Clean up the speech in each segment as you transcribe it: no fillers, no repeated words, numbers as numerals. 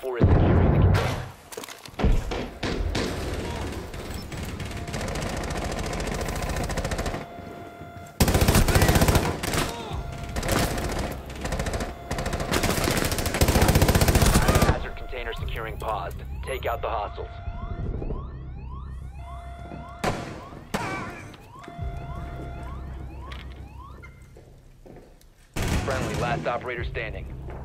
4 is securing the container. Hazard container securing paused. Take out the hostiles. Friendly, last operator standing.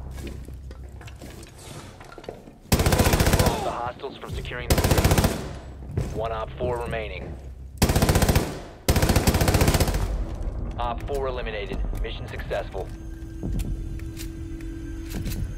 The hostiles from securing the container. 1 Op 4 remaining. Op 4 eliminated. Mission successful.